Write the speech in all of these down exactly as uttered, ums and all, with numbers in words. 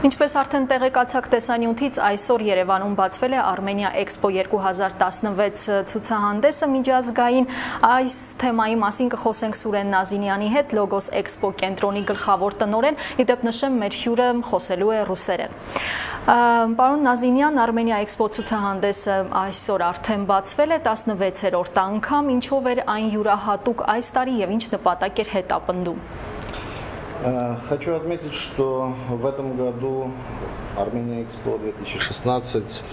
Ինչպես արդեն տեղեկացաք տեսանյութից, այսօր Երևանում բացվել է Armenia Expo երկու հազար տասնվեց ցուցահանդեսը միջազգային։ Այս թեմայի մասին կխոսենք Սուրեն Նազինյանի հետ, Logos Expo կենտրոնի գլխավոր տնօրեն, ի դեպ նշեմ, մեր հյուրը խոսելու է ռուսերեն։ Պարոն Նազինյան, Armenia Expo ցուցահանդեսը այսօր արդեն բացվել է տասնվեցերորդ անգամ, ինչով էր այն յուրահատուկ այս տարի եւ ինչ նպատակ էր հետապնդում։ Хочу отметить, что в этом году Armenia Expo две тысячи шестнадцать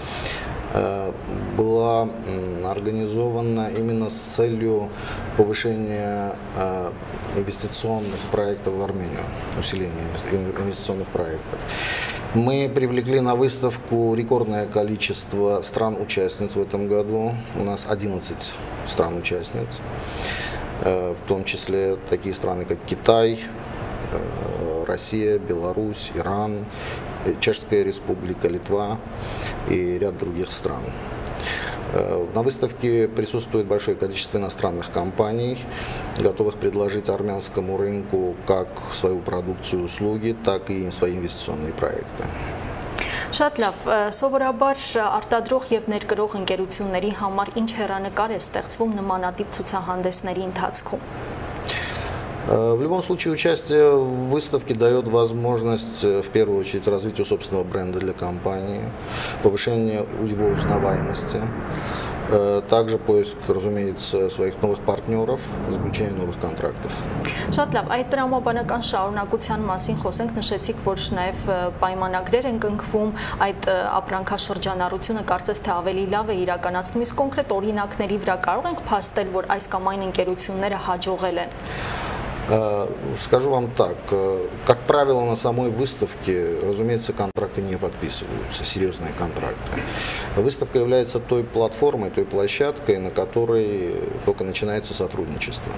была организована именно с целью повышения инвестиционных проектов в Армению, усиления инвестиционных проектов. Мы привлекли на выставку рекордное количество стран-участниц в этом году. У нас одиннадцать стран-участниц, в том числе такие страны, как Китай, Россия, Беларусь, Иран, Чешская Республика, Литва и ряд других стран. На выставке присутствует большое количество иностранных компаний, готовых предложить армянскому рынку как свою продукцию и услуги, так и свои инвестиционные проекты. Շատ լավ, սովորաբար արտադրող եւ ներկրող ընկերությունների համար ինչ հեռանկար է ստեղծվում նմանատիպ ցուցահանդեսների ընթացքում։ В любом случае, участие в выставке дает возможность, в первую очередь, развитию собственного бренда для компании, повышение его узнаваемости, также поиск, разумеется, своих новых партнеров, заключение новых контрактов. Շատ լավ, այդ տրամաբանական շարունակության մասին խոսենք, նշեցիք, որ նաև պայմանագրեր են կնքվում, այդ ապրանքաշրջանառությունը կարծես թե ավելի լավ է իրականացնում, իսկ կոնկրետ օրինակների վրա կարող ենք փաստել, որ այս կամ այն ընկերությունները հաջողել են։ Скажу вам так, как правило, на самой выставке, разумеется, контракты не подписываются, серьезные контракты. Выставка является той платформой, той площадкой, на которой только начинается сотрудничество.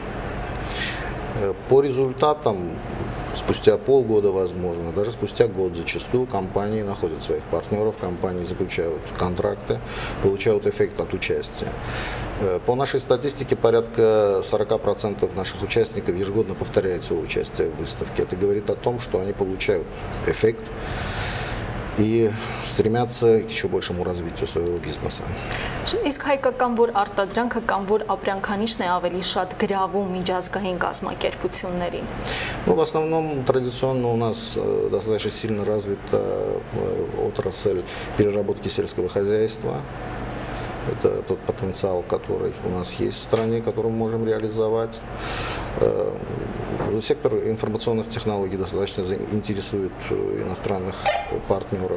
По результатам, спустя полгода, возможно, даже спустя год зачастую компании находят своих партнеров, компании заключают контракты, получают эффект от участия. По нашей статистике порядка сорока процентов наших участников ежегодно повторяют свое участие в выставке. Это говорит о том, что они получают эффект и стремятся к еще большему развитию своего бизнеса. Իսկ հայկական որ արտադրանքը կամ որ ապրանքանիշն է ավելի շատ գրավում միջազգային կազմակերպություններին։ Ну, в основном традиционно у нас достаточно сильно развита отрасль переработки сельского хозяйства. Это тот потенциал, который у нас есть в стране, который мы можем реализовать. Сектор информационных технологий достаточно интересует иностранных партнеров.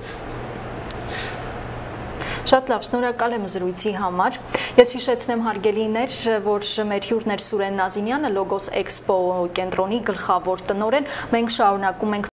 Շատ լավ, շնորհակալ եմ զրույցի համար։ Ես հիշեցնեմ հարգելիներ, որ մեր հյուրն էր Սուրեն Նազինյանը, Logos Expo կենտրոնի գլխավոր տնօրեն։ Մենք շարունակում ենք